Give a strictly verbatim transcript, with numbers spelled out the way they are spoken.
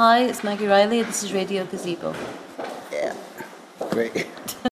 Hi, it's Maggie Reilly. This is Radio Gazebo. Yeah, great.